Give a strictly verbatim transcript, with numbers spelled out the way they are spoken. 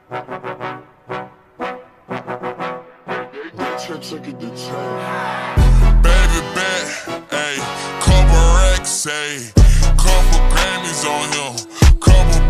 Baby bet, ayy, couple racks, ayy, couple Grammys on him, couple